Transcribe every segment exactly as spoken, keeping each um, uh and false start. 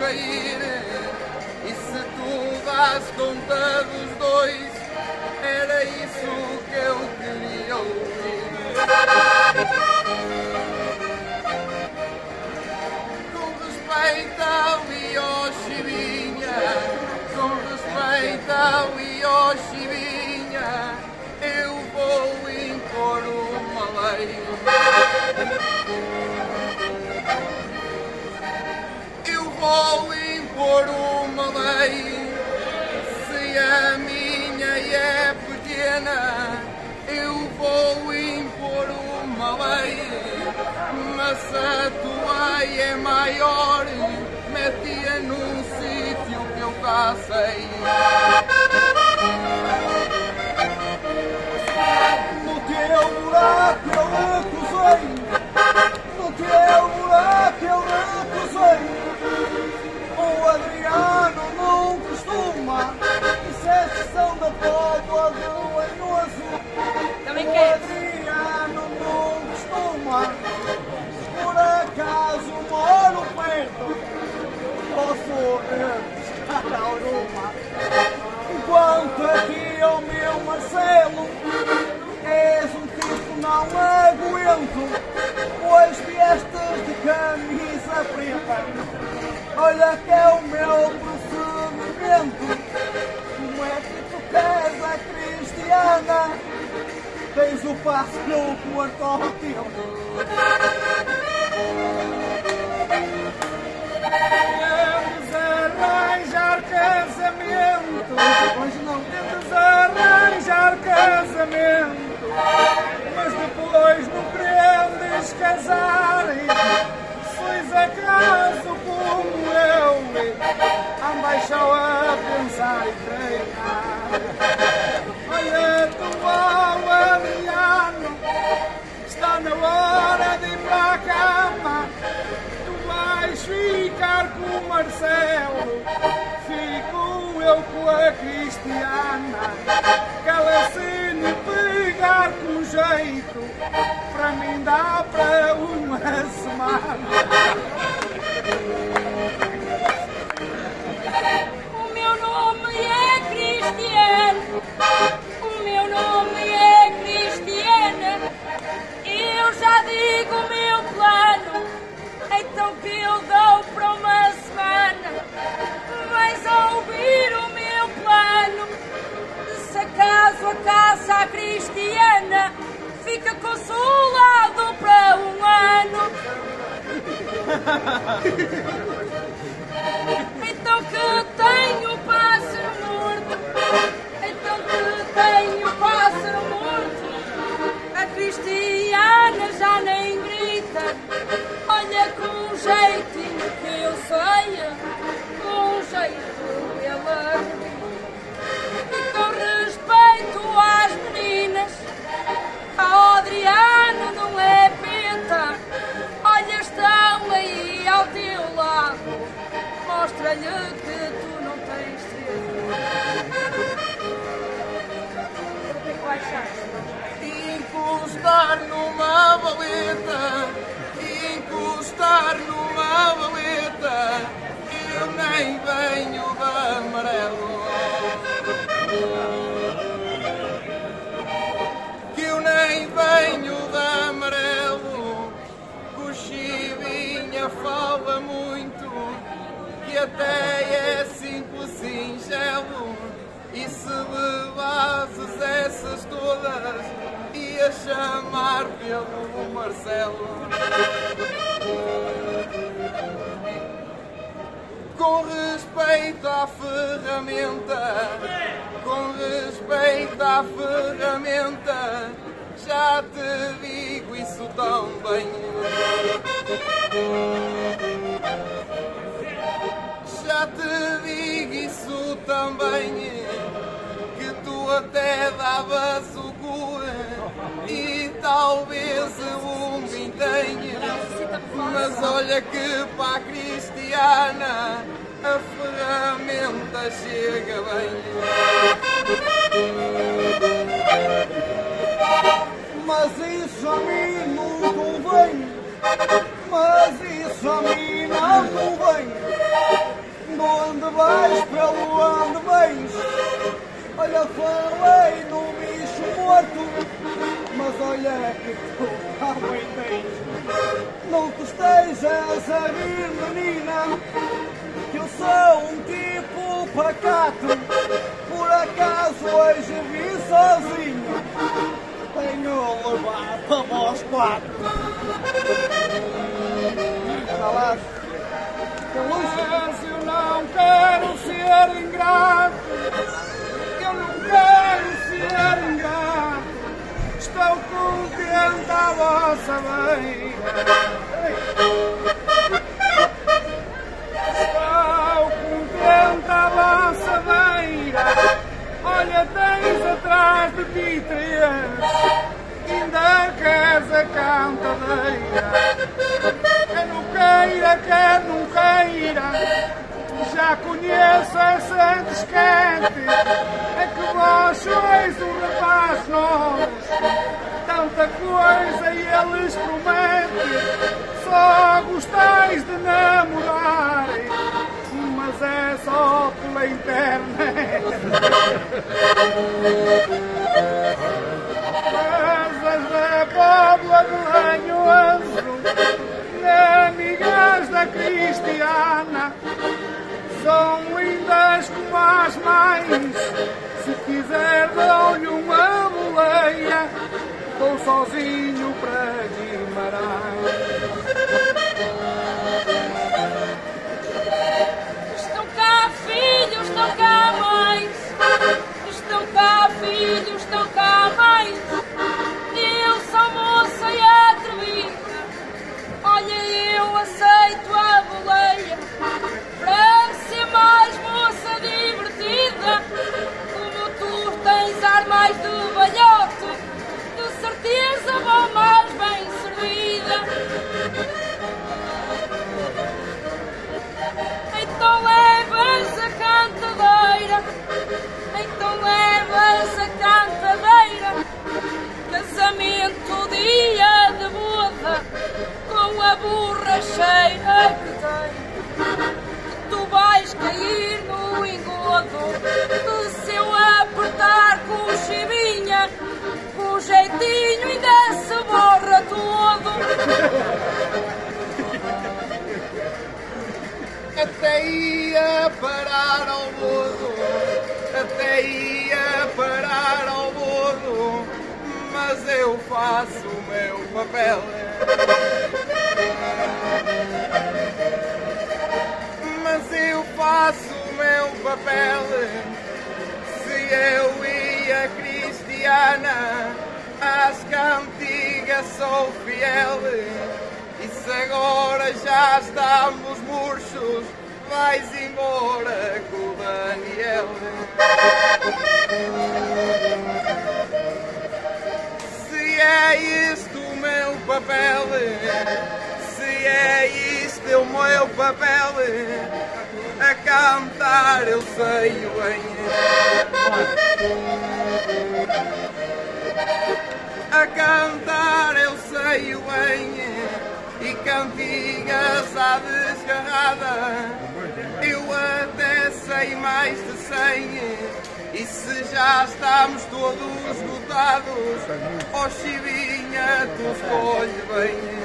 sair. E se tu dás conta dos dois, era isso que eu queria ouvir. Com respeito ao Ioshibinha, com respeito ao Ioshibinha, eu vou impor uma lei. Eu vou impor uma lei. Se a minha é pequena, eu vou impor uma lei. Mas se a tua é maior, mete-a num sítio que eu cá sei. No teu buraco eu recusei, no teu buraco eu recusei. O Adriano não costuma, isso é exceção da prova do Anhoso. Também o quer. Adriano não costuma, por acaso moro perto, posso estar alguma. Enquanto aqui o meu Marcelo, és um tipo não aguento, pois viestes de camisa preta. Olha que é o meu procedimento. Como é que tu queres a Cristiana? Tens o passo pelo quarto ao tempo. Queres arranjar casamento? Hoje não. Queres arranjar casamento? Mas depois não pretendes casar. Sois acaso como eu, andai só a pensar e treinar. Olha tu, ó Adriano, está na hora de ir para a cama. Tu vais ficar com o Marcelo, fico eu com a Cristiana. Que ela se me pegar com jeito, para mim dá para uma semana. O meu nome é Cristiano, o meu nome é Cristiana. Eu já digo o meu plano, então que eu dou para uma semana. Vais ouvir o meu plano. Se acaso a caça a Cristiana, fica consolado para um ano. Então que tenho pássaro morto, então que tenho pássaro morto. A Cristiana já nem grita, olha com um jeitinho que eu sei, com um jeito ela grita. E com respeito às meninas, a Adriano não é penta. Olha, estão aí ao teu lado, mostra-lhe que tu não tens treta. O que é que vai achar? Encostar numa valeta, encostar numa valeta, eu nem venho de amarelo. Que eu nem venho de amarelo, o Chivinha fala muito, que até é simples singelo. E se levasses essas todas, ia chamar pelo Marcelo. Com respeito à ferramenta, com respeito à ferramenta, já te digo isso também. Já te digo isso também, que tu até davas o cu e talvez um vintém. Mas olha que para a Cristiana a ferramenta chega bem. Mas isso a mim não convém, mas isso a mim não convém. vais pelo onde vens. Olha, falei no bicho morto, mas olha que tu também tens. Não te estejas a rir, menina, que eu sou um tipo pacato. Por acaso hoje vi sozinho, tenho levado para vós quatro. Está lá. Mas eu não quero ser ingrato, eu não quero ser ingrato. Estou contente à vossa beira. Estou contente à vossa beira. Olha, tens atrás de ti três, ainda queres a cantadeira. Quer não queira, quer não queira, já conheço essa descante. É que vós sois um rapaz novo, tanta coisa eles prometem. Só gostais de namorar, mas é só pela internet. Casas da Póvoa de Lanhoso, amigas da Cristiana, são lindas como as mães. Se quiser dou-lhe uma boleia, vou sozinho para Guimarães. Estão cá filhos, estão cá mães, estão cá filhos, estão cá mães. Eu sou moça e atrevida, olha, eu aceito a boleia para ser mais moça divertida. Como tu tens ar mais de balhote, de certeza vou mais bem servida. Então levas a cantadeira, então levas a cantadeira. Casamento, dia de boda, com a borracheira que tem. Tu vais cair no engodo, se eu apertar com chivinha, com jeitinho ainda se borra todo. Até ia parar ao bodo, até ia parar ao bodo, mas eu faço o meu papel. Mas eu faço o meu papel. Se eu e a Cristiana às cantigas sou fiel, e se agora já estamos murchos, vais embora com o Daniel. Se é isto o meu papel, se é isto o meu papel, a cantar eu sei bem. A cantar eu sei bem, e cantigas à desgarrada eu até sei mais de cem. E se já estamos todos esgotados, ó Chivinha, tu escolhe bem.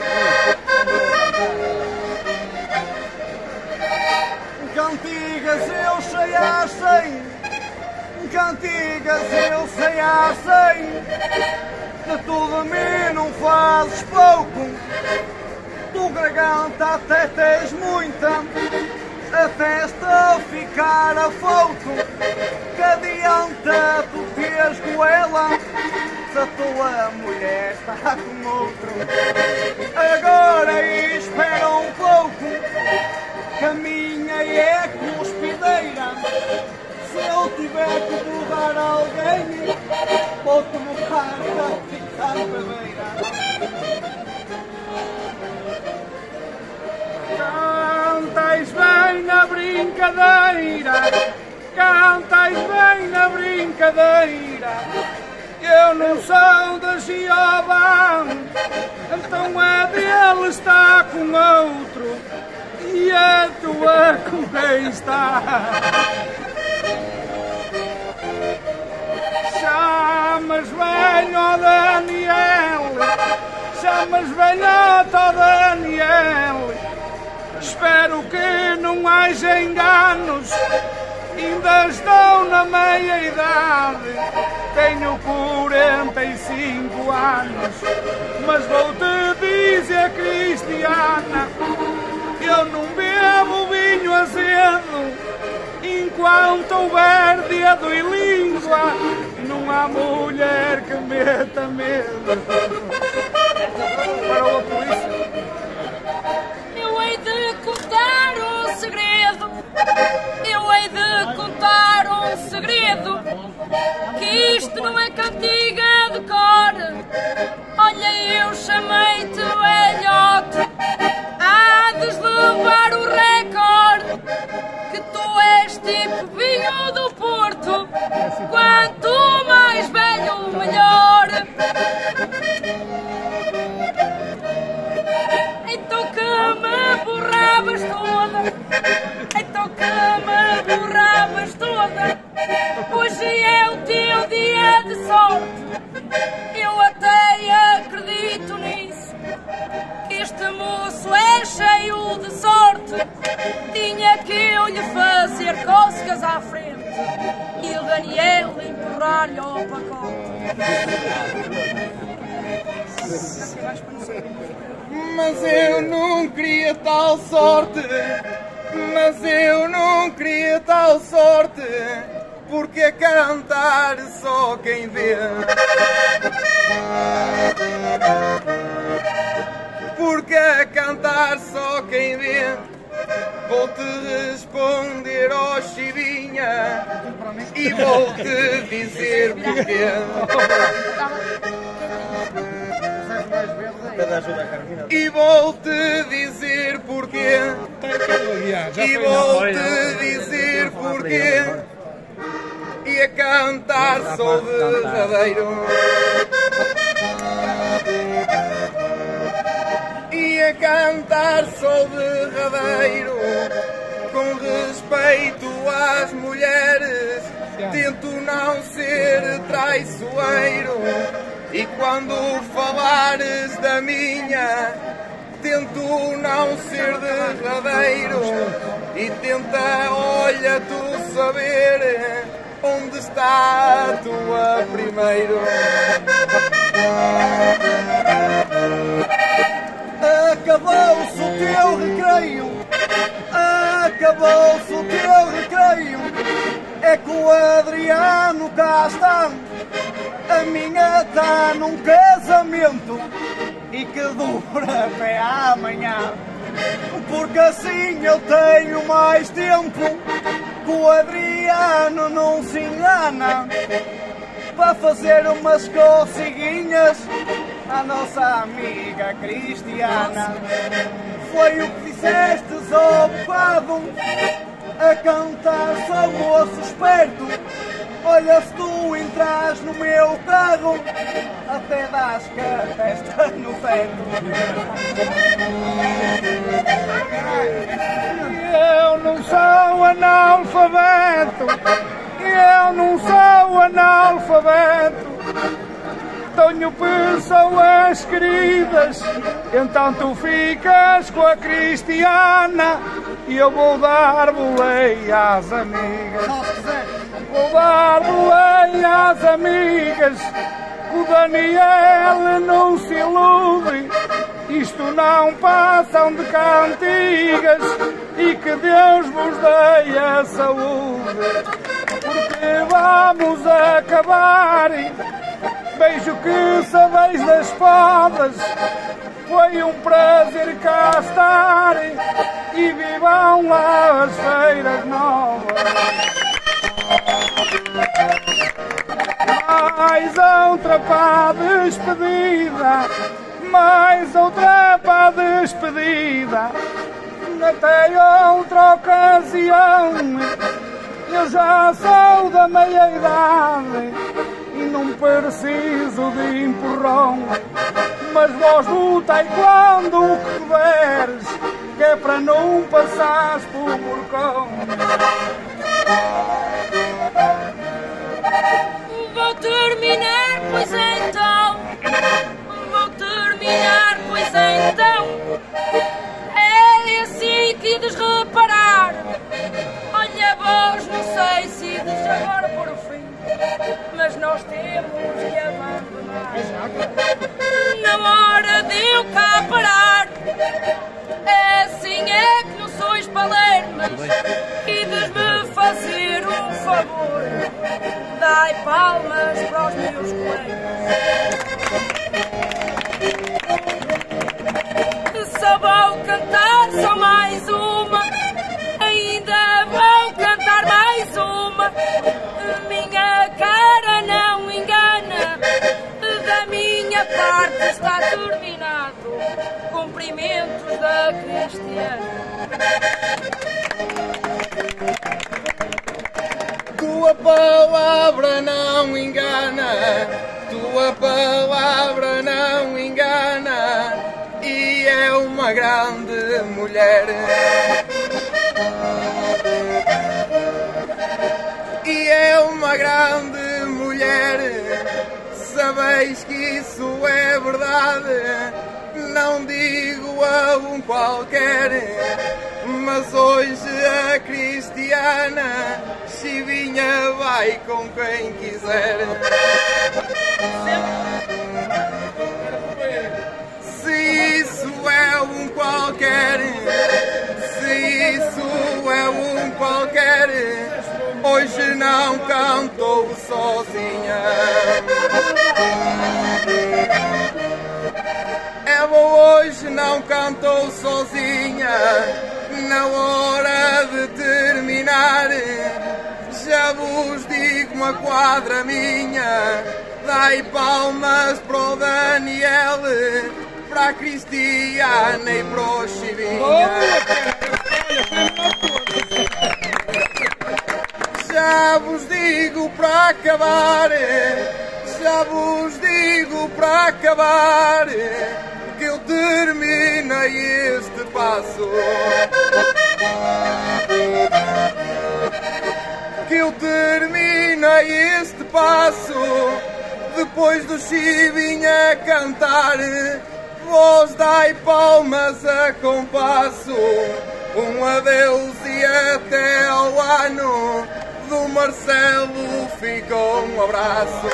Cantigas eu sei a cem, cantigas eu sei a cem. De tudo a mim não fazes pouco, tu garganta até tens muita, até estou a ficar a foco. Que adianta tu teres com ela, se a tua mulher está com outro. Agora espera um pouco, que a minha é cuspideira. Se eu tiver que mudar alguém, vou-te mudar para ficar bebeira. Cantais bem na brincadeira, cantais bem na brincadeira. Eu não sou de Jeová, então é dele está com outro. e a tua com quem está. Chamas bem, ó Daniel, chamas bem, ó Daniel. Espero que não haja enganos, ainda estou na meia-idade. Tenho quarenta e cinco anos, mas vou-te dizer, Cristiana, eu não bebo vinho azedo enquanto houver dedo e língua. Não há mulher que meta medo. Parou a polícia. Eu hei de contar um segredo, eu hei de contar um segredo, que isto não é cantiga de cor. Olha, eu chamei-te velhote, há de levar o recorde, que tu és tipo vinho do Porto, quanto mais velho melhor. Então que me borravas toda, então que me borravas toda. Hoje é o teu dia de sorte, eu até acredito nisso, que este moço é cheio de sorte. Tinha que eu lhe fazer cócegas à frente e o Daniel empurrar-lhe ao pacote. Mas eu não queria tal sorte, mas eu não queria tal sorte, porque a cantar só quem vê. Porque a cantar só quem vê. Vou-te responder, ó Chivinha, e vou-te dizer porquê. E vou-te dizer porquê. E vou-te dizer porquê. E a cantar sou verdadeiro. E a cantar sou derradeiro. Com respeito às mulheres, tento não ser traiçoeiro. E quando falares da minha, tento não ser derradeiro. E tenta, olha, tu saber onde está a tua primeiro. Acabou-se o teu recreio, acabou-se o teu recreio. É que o Adriano cá está, a minha está num casamento e que dura até amanhã. Porque assim eu tenho mais tempo, que o Adriano não se engana, para fazer umas coceguinhas à nossa amiga Cristiana. Foi o que dissestes ao bocado, a cantar sou moço esperto. Olha, se tu entras no meu carro, até dás com a testa no teto. Eu não sou analfabeto, eu não sou analfabeto. Tenho pessoas queridas, então tu ficas com a Cristiana e eu vou dar boleia às amigas. Vou dar boleia às amigas, que o Daniel não se ilude. Isto não passam de cantigas e que Deus vos dê a saúde. Porque vamos acabar. Beijo que sabeis das podas, foi um prazer cá estar e vivam lá as feiras novas. Mais outra para a despedida, mais outra para a despedida, até outra ocasião. Eu já sou da meia-idade e não preciso de empurrão, mas vós lutai quando o que puderes, que é para não não passaste por Morcão. Vou terminar, pois então. Vou terminar, pois então. É assim que ides reparar. Olha, vós não sei se ides agora por o fim, mas nós temos que abandonar. Na hora de eu cá parar, é assim é que não sois palermas. Ides-me fazer um favor, dai palmas para os meus colegas. Só vou cantar só mais uma, ainda vou cantar mais uma. Minha cara não engana, da minha parte está terminado. Cumprimentos da Cristiana. Tua palavra não engana, tua palavra não engana, e é uma grande mulher. E é uma grande mulher, sabeis que isso é verdade, não digo a um qualquer, mas hoje a Cristiana Chivinha vai com quem quiser. Se isso é um qualquer, se isso é um qualquer, hoje não cantou sozinha. Ela hoje não cantou sozinha, na hora de terminar. Já vos digo uma quadra minha, dai palmas para o Daniel, para a Cristiana e para o Chivinha. Já vos digo para acabar, já vos digo para acabar, que eu terminei este passo. Que eu terminei este passo, depois do Chivinha cantar, vós dai palmas a compasso. Um adeus e até ao ano, do Marcelo ficou um abraço.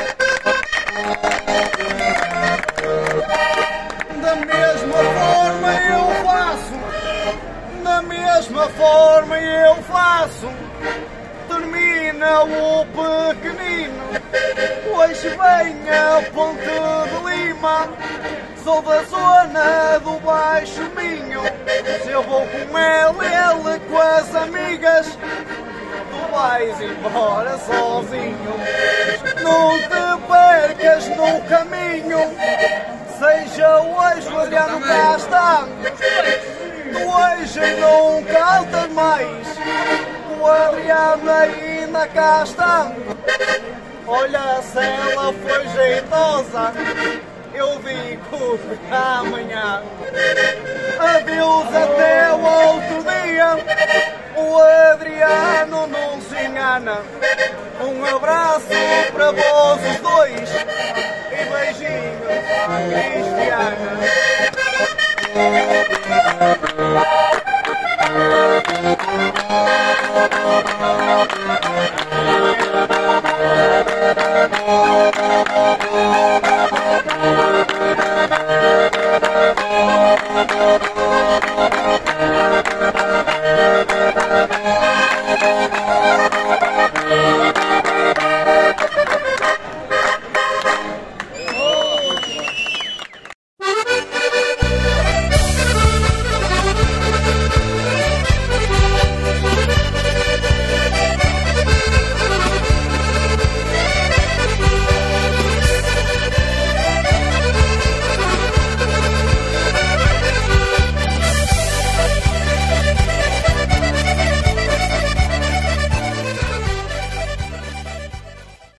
Da mesma forma eu faço, da mesma forma eu faço. Termina o pequenino, hoje vem a Ponte de Lima. Sou da zona do Baixo Minho, se eu vou com ele, ele com as amigas, tu vais embora sozinho. Não te percas no caminho, seja hoje o Adriano cá está. Tu hoje não cantas mais, o Adriano ainda cá está. Olha, se ela foi jeitosa, eu digo amanhã. Adeus até o outro dia, o Adriano não se engana. Um abraço para vós os dois e beijinhos à Cristiana.